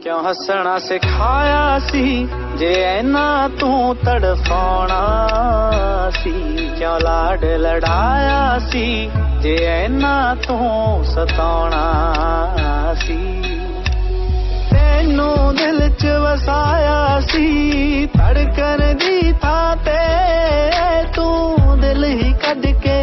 क्यों हसना सिखाया सी जे ऐना तू तड़फाउणा सी, क्यों लाड लड़ाया सी जे ऐना तू सताउणा सी। तैनू दिल च वसाया सी धड़कन दी थां ते, तू दिल ही कढ के